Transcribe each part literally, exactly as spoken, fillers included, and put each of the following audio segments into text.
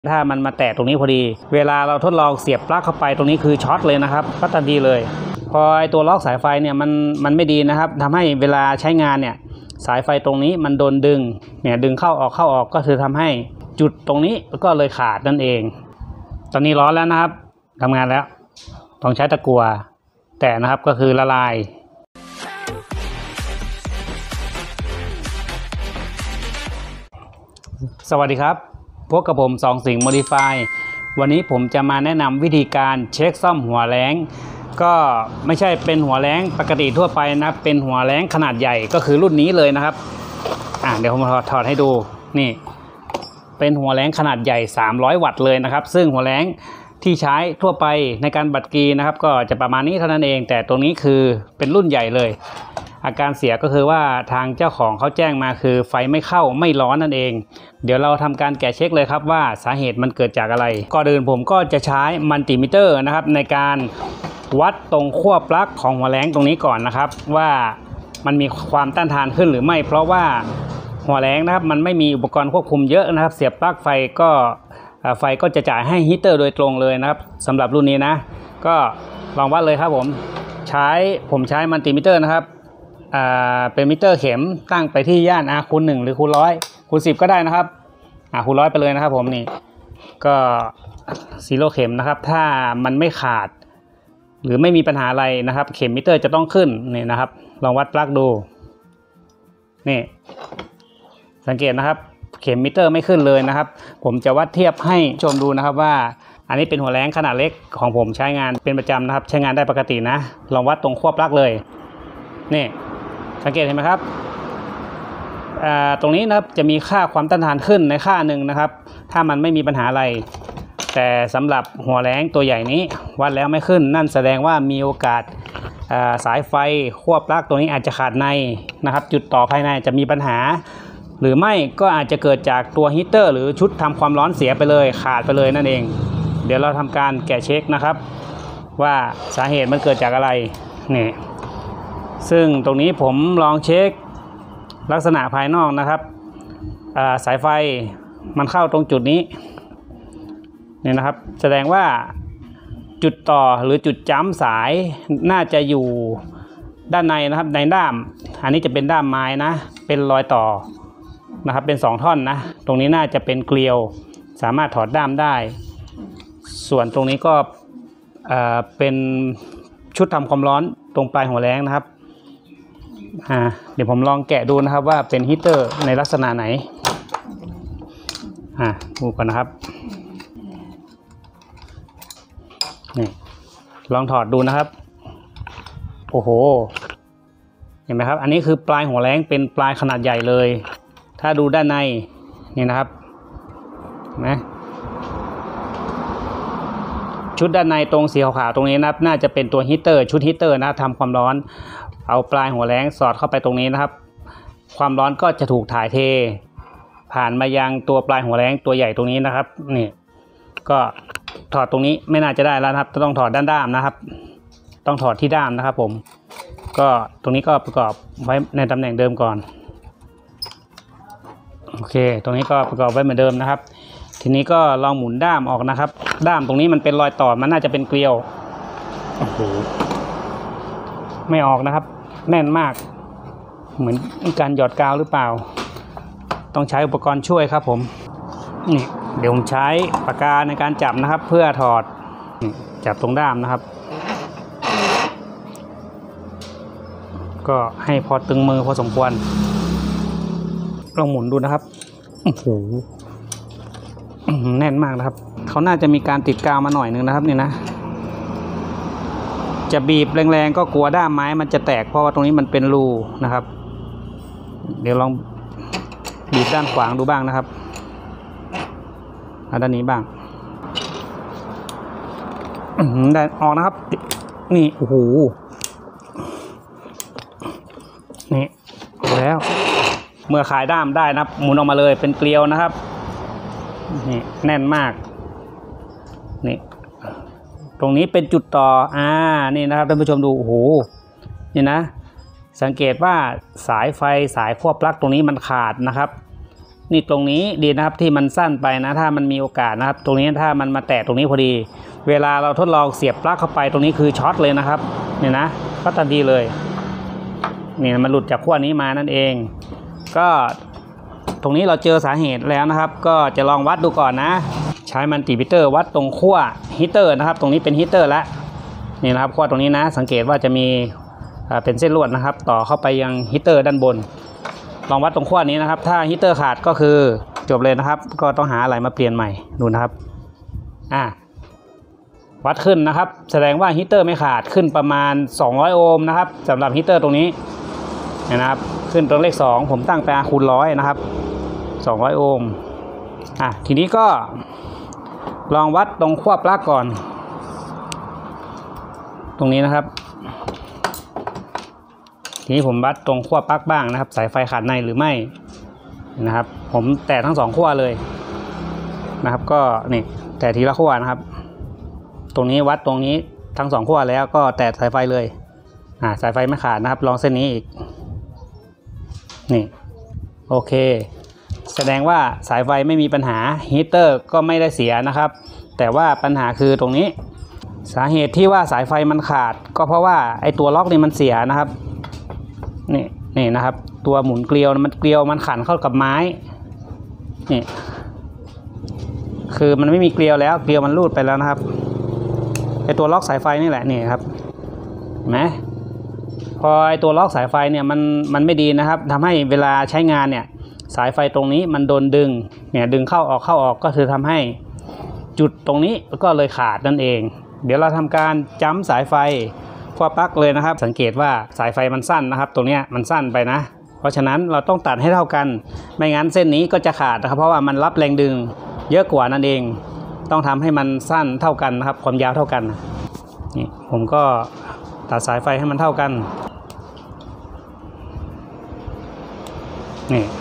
ถ้ามันมาแตะตรงนี้พอดีเวลาเราทดลองเสียบปลั๊กเข้าไปตรงนี้คือช็อตเลยนะครับก็ทันทีเลยพอไอตัวล็อกสายไฟเนี่ยมันมันไม่ดีนะครับทำให้เวลาใช้งานเนี่ยสายไฟตรงนี้มันโดนดึงเนี่ยดึงเข้าออกเข้าออกก็คือทำให้จุดตรงนี้ก็เลยขาดนั่นเองตอนนี้ร้อนแล้วนะครับทำงานแล้วต้องใช้ตะกั่วแตะนะครับก็คือละลายสวัสดีครับพบกับผมสองสิงห์ Modify วันนี้ผมจะมาแนะนำวิธีการเช็คซ่อมหัวแร้งก็ไม่ใช่เป็นหัวแร้งปกติทั่วไปนะเป็นหัวแร้งขนาดใหญ่ก็คือรุ่นนี้เลยนะครับอ่ะเดี๋ยวผมถอดให้ดูนี่เป็นหัวแร้งขนาดใหญ่สามร้อยวัตต์เลยนะครับซึ่งหัวแร้งที่ใช้ทั่วไปในการบัดกีนะครับก็จะประมาณนี้เท่านั้นเองแต่ตรงนี้คือเป็นรุ่นใหญ่เลยอาการเสียก็คือว่าทางเจ้าของเขาแจ้งมาคือไฟไม่เข้าไม่ร้อนนั่นเองเดี๋ยวเราทำการแกะเช็คเลยครับว่าสาเหตุมันเกิดจากอะไรก่อนอื่นผมก็จะใช้มัลติมิเตอร์นะครับในการวัดตรงขั้วปลั๊กของหัวแร้งตรงนี้ก่อนนะครับว่ามันมีความต้านทานขึ้นหรือไม่เพราะว่าหัวแร้งนะครับมันไม่มีอุปกรณ์ควบคุมเยอะนะครับเสียบปลั๊กไฟก็ไฟก็จะจ่ายให้ฮีเตอร์โดยตรงเลยนะครับสำหรับรุ่นนี้นะก็ลองวัดเลยครับผมใช้ผมใช้มัลติมิเตอร์นะครับอ่าเป็นมิเตอร์เข็มตั้งไปที่ย่าน R คูณหนึ่งหรือคูณร้อยคูณสิบก็ได้นะครับอ่าคูณร้อยไปเลยนะครับผมนี่ก็ซีโร่เข็มนะครับถ้ามันไม่ขาดหรือไม่มีปัญหาอะไรนะครับเข็มมิเตอร์จะต้องขึ้นนี่นะครับลองวัดปลั๊กดูนี่สังเกตนะครับเข็มมิเตอร์ไม่ขึ้นเลยนะครับผมจะวัดเทียบให้ชมดูนะครับว่าอันนี้เป็นหัวแร้งขนาดเล็กของผมใช้งานเป็นประจำนะครับใช้งานได้ปกตินะลองวัดตรงขั้วปลั๊กเลยนี่สังเกตเห็นไหมครับตรงนี้นะครับจะมีค่าความต้านทานขึ้นในค่าหนึ่งนะครับถ้ามันไม่มีปัญหาอะไรแต่สำหรับหัวแร้งตัวใหญ่นี้วัดแล้วไม่ขึ้นนั่นแสดงว่ามีโอกาสสายไฟขั้วปลั๊กตัวนี้อาจจะขาดในนะครับจุดต่อภายในจะมีปัญหาหรือไม่ก็อาจจะเกิดจากตัวฮีเตอร์หรือชุดทำความร้อนเสียไปเลยขาดไปเลยนั่นเองเดี๋ยวเราทำการแกะเช็คนะครับว่าสาเหตุมันเกิดจากอะไรนี่ซึ่งตรงนี้ผมลองเช็คลักษณะภายนอกนะครับสายไฟมันเข้าตรงจุดนี้นี่นะครับแสดงว่าจุดต่อหรือจุดจ้ำสายน่าจะอยู่ด้านในนะครับในด้ามอันนี้จะเป็นด้ามไม้นะเป็นรอยต่อนะครับเป็นสองท่อนนะตรงนี้น่าจะเป็นเกลียวสามารถถอดด้ามได้ส่วนตรงนี้ก็เป็นชุดทำความร้อนตรงปลายหัวแร้งนะครับอ่าเดี๋ยวผมลองแกะดูนะครับว่าเป็นฮีเตอร์ในลักษณะไหนอ่าดูก่อนนะครับนี่ลองถอดดูนะครับโอ้โหเห็นไหมครับอันนี้คือปลายหัวแร้งเป็นปลายขนาดใหญ่เลยถ้าดูด้านในนี่นะครับนะชุดด้านในตรงสีขาวๆตรงนี้นะครับน่าจะเป็นตัวฮีเตอร์ชุดฮีเตอร์นะทำความร้อนเอาปลายหัวแร้งสอดเข้าไปตรงนี้นะครับความร้อนก็จะถูกถ่ายเทผ่านมายังตัวปลายหัวแร้งตัวใหญ่ตรงนี้นะครับนี่ก็ถอดตรงนี้ไม่น่าจะได้แล้วนะครับต้องถอดด้านด้ามนะครับต้องถอดที่ด้ามนะครับผมก็ตรงนี้ก็ประกอบไว้ในตำแหน่งเดิมก่อนโอเคตรงนี้ก็ประกอบไว้เหมือนเดิมนะครับทีนี้ก็ลองหมุนด้ามออกนะครับด้ามตรงนี้มันเป็นรอยต่อมันน่าจะเป็นเกลียวโอ้โหไม่ออกนะครับแน่นมากเหมือนการหยอดกาวหรือเปล่าต้องใช้อุปกรณ์ช่วยครับผมนี่เดี๋ยวผมใช้ปากกาในการจับนะครับเพื่อถอดจับตรงด้ามนะครับก็ให้พอตึงมือพอสมควรลองหมุนดูนะครับโอ้โหแน่นมากนะครับเขาน่าจะมีการติดกาวมาหน่อยนึงนะครับนี่นะจะบีบแรงๆก็กลัวด้ามไม้มันจะแตกเพราะว่าตรงนี้มันเป็นรูนะครับเดี๋ยวลองบีบด้านขวางดูบ้างนะครับด้านนี้บ้างได้ออกนะครับนี่โอ้โหนี่ออกแล้วเมื่อขายด้ามได้นะครับหมุนออกมาเลยเป็นเกลียวนะครับนี่แน่นมากนี่ตรงนี้เป็นจุดต่ออ่านี่นะครับท่านผู้ชมดูโอ้โหนี่นะสังเกตว่าสายไฟสายขั้วปลั๊กตรงนี้มันขาดนะครับนี่ตรงนี้ดีนะครับที่มันสั้นไปนะถ้ามันมีโอกาสนะครับตรงนี้ถ้ามันมาแตะตรงนี้พอดีเวลาเราทดลองเสียบปลั๊กเข้าไปตรงนี้คือช็อตเลยนะครับเนี่ยนะก็ทันทีเลยนี่มันหลุดจากขั้วนี้มานั่นเองก็ตรงนี้เราเจอสาเหตุแล้วนะครับก็จะลองวัดดูก่อนนะใช้มัลติมิเตอร์วัดตรงขั้วฮีเตอร์นะครับตรงนี้เป็นฮีเตอร์แล้วนี่นะครับขั้วตรงนี้นะสังเกตว่าจะมีเป็นเส้นลวดนะครับต่อเข้าไปยังฮีเตอร์ด้านบนลองวัดตรงขั้วนี้นะครับถ้าฮีเตอร์ขาดก็คือจบเลยนะครับก็ต้องหาอะไรมาเปลี่ยนใหม่ดูนะครับอ่าวัดขึ้นนะครับแสดงว่าฮีเตอร์ไม่ขาดขึ้นประมาณสองร้อยโอห์มนะครับสำหรับฮีเตอร์ตรงนี้นะครับขึ้นตรงเลขสองผมตั้งไปคูณร้อยนะครับสองร้อยโอห์มอ่ะทีนี้ก็ลองวัดตรงขั้วปลั๊กก่อนตรงนี้นะครับทีนี้ผมวัดตรงขั้วปลั๊กบ้างนะครับสายไฟขาดในหรือไม่นะครับผมแตะทั้งสองขั้วเลยนะครับก็นี่แตะทีละขั้วนะครับตรงนี้วัดตรงนี้ทั้งสองขั้วแล้วก็แตะสายไฟเลยอ่าสายไฟไม่ขาดนะครับลองเส้นนี้อีกนี่โอเคแสดงว่าสายไฟไม่มีปัญหาฮีเตอร์ก็ไม่ได้เสียนะครับแต่ว่าปัญหาคือตรงนี้สาเหตุที่ว่าสายไฟมันขาดก็เพราะว่าไอตัวล็อกนี่มันเสียนะครับนี่นี่นะครับตัวหมุนเกลียวมันเกลียวมันขันเข้ากับไม้นี่คือมันไม่มีเกลียวแล้วเกลียวมันรูดไปแล้วนะครับไอตัวล็อกสายไฟนี่แหละนี่ครับเห็นไหมพอไอตัวล็อกสายไฟเนี่ยมันมันไม่ดีนะครับทำให้เวลาใช้งานเนี่ยสายไฟตรงนี้มันโดนดึงเนี่ยดึงเข้าออกเข้าออกก็คือทำให้จุดตรงนี้ก็เลยขาดนั่นเองเดี๋ยวเราทำการจ้ำสายไฟขั้วปลั๊กเลยนะครับสังเกตว่าสายไฟมันสั้นนะครับตรงนี้มันสั้นไปนะเพราะฉะนั้นเราต้องตัดให้เท่ากันไม่งั้นเส้นนี้ก็จะขาดนะครับเพราะว่ามันรับแรงดึงเยอะกว่านั่นเองต้องทำให้มันสั้นเท่ากันนะครับความยาวเท่ากันนี่ผมก็ตัดสายไฟให้มันเท่ากันนี่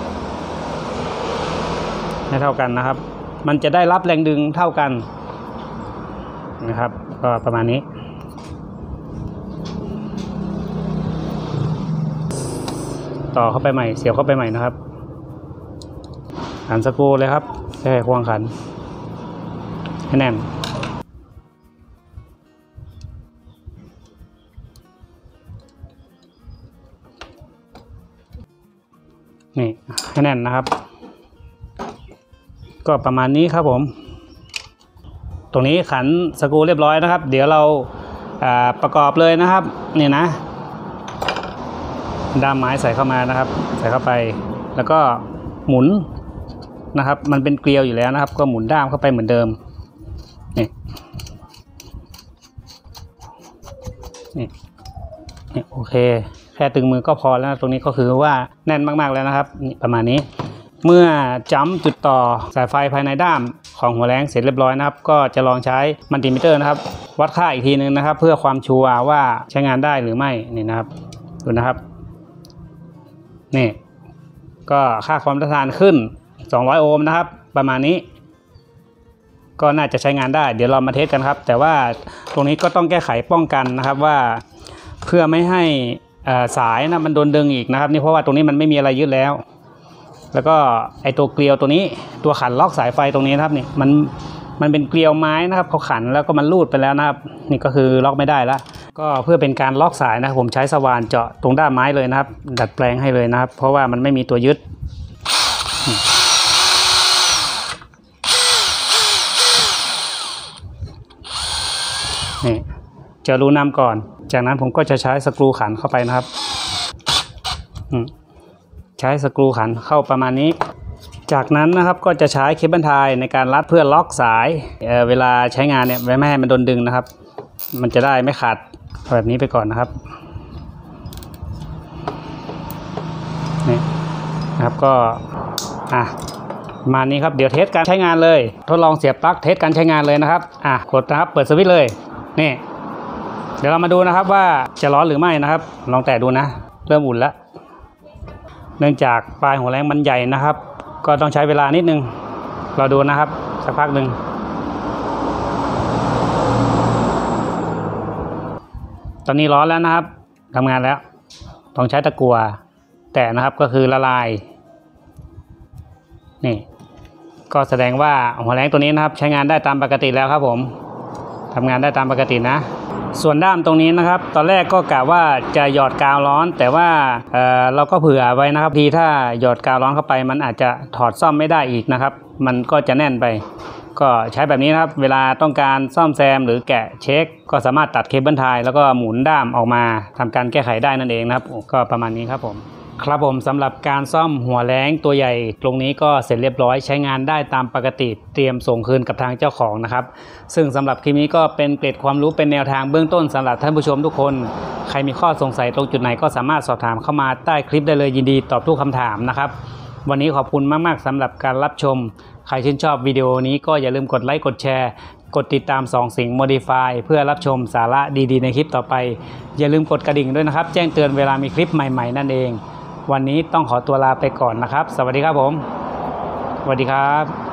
ให้เท่ากันนะครับมันจะได้รับแรงดึงเท่ากันนะครับก็ประมาณนี้ต่อเข้าไปใหม่เสียบเข้าไปใหม่นะครับขันสกรูเลยครับใช้ควงขันให้แน่นนี่ให้แน่นนะครับก็ประมาณนี้ครับผมตรงนี้ขันสกรูเรียบร้อยนะครับเดี๋ยวเราประกอบเลยนะครับนี่นะด้ามไม้ใส่เข้ามานะครับใส่เข้าไปแล้วก็หมุนนะครับมันเป็นเกลียวอยู่แล้วนะครับก็หมุนด้ามเข้าไปเหมือนเดิมนี่นี่นี่โอเคแค่ตึงมือก็พอแล้วตรงนี้ก็คือว่าแน่นมากๆแล้วนะครับนี่ประมาณนี้เมื่อจ้ำจุดต่อสายไฟภายในด้ามของหัวแรงเสร็จเรียบร้อยนะครับก็จะลองใช้มัลติมิเตอร์นะครับวัดค่าอีกทีนึงนะครับเพื่อความชัวร์ว่าใช้งานได้หรือไม่นี่นะครับดูนะครับนี่ก็ค่าความต้านทานขึ้นสองร้อยโอห์มนะครับประมาณนี้ก็น่าจะใช้งานได้เดี๋ยวเรามาเทสกันครับแต่ว่าตรงนี้ก็ต้องแก้ไขป้องกันนะครับว่าเพื่อไม่ให้สายนะมันโดนดึงอีกนะครับนี่เพราะว่าตรงนี้มันไม่มีอะไรยึดแล้วแล้วก็ไอตัวเกลียวตัวนี้ตัวขันล็อกสายไฟตรงนี้นะครับนี่มันมันเป็นเกลียวไม้นะครับเขาขันแล้วก็มันรูดไปแล้วนะครับนี่ก็คือล็อกไม่ได้แล้วก็เพื่อเป็นการล็อกสายนะผมใช้สว่านเจาะตรงด้านไม้เลยนะครับดัดแปลงให้เลยนะครับเพราะว่ามันไม่มีตัวยึดนี่เจาะรูน้ำก่อนจากนั้นผมก็จะใช้สกรูขันเข้าไปนะครับใช้สกรูขันเข้าประมาณนี้จากนั้นนะครับก็จะใช้เคเบิลไทยในการรัดเพื่อล็อกสายเ, เวลาใช้งานเนี่ยไม่ให้มันโดนดึงนะครับมันจะได้ไม่ขาดแบบนี้ไปก่อนนะครับนี่นะครับก็อ่ะประมาณนี้ครับเดี๋ยวเทสการใช้งานเลยทดลองเสียบปลั๊กเทสการใช้งานเลยนะครับอ่ะกดนะครับเปิดสวิตช์เลยนี่เดี๋ยวเรามาดูนะครับว่าจะร้อนหรือไม่นะครับลองแตะดูนะเริ่มอุ่นแล้วเนื่องจากปลายหัวแรงมันใหญ่นะครับก็ต้องใช้เวลานิดนึงเราดูนะครับสักพักหนึ่งตอนนี้ร้อนแล้วนะครับทำงานแล้วต้องใช้ตะกั่วแตะนะครับก็คือละลายนี่ก็แสดงว่าหัวแรงตัวนี้นะครับใช้งานได้ตามปกติแล้วครับผมทำงานได้ตามปกตินะส่วนด้ามตรงนี้นะครับตอนแรกก็กะว่าจะหยอดกาวร้อนแต่ว่า เอ่อ เราก็เผื่อไว้นะครับทีถ้าหยอดกาวร้อนเข้าไปมันอาจจะถอดซ่อมไม่ได้อีกนะครับมันก็จะแน่นไปก็ใช้แบบนี้นะครับเวลาต้องการซ่อมแซมหรือแกะเช็คก็สามารถตัดเคเบิลไทแล้วก็หมุนด้ามออกมาทำการแก้ไขได้นั่นเองนะครับก็ประมาณนี้ครับผมครับผมสำหรับการซ่อมหัวแรงตัวใหญ่ตรงนี้ก็เสร็จเรียบร้อยใช้งานได้ตามปกติเตรียมส่งคืนกับทางเจ้าของนะครับซึ่งสำหรับคลิปนี้ก็เป็นเกร็ดความรู้เป็นแนวทางเบื้องต้นสำหรับท่านผู้ชมทุกคนใครมีข้อสงสัยตรงจุดไหนก็สามารถสอบถามเข้ามาใต้คลิปได้เลยยินดีตอบทุกคำถามนะครับวันนี้ขอบคุณมากๆสำหรับการรับชมใครชื่นชอบวิดีโอนี้ก็อย่าลืมกดไลค์กดแชร์กดติดตามสองสิงห์ Modify เพื่อรับชมสาระดีๆในคลิปต่อไปอย่าลืมกดกระดิ่งด้วยนะครับแจ้งเตือนเวลามีคลิปใหม่ๆนั่นเองวันนี้ต้องขอตัวลาไปก่อนนะครับสวัสดีครับผมสวัสดีครับ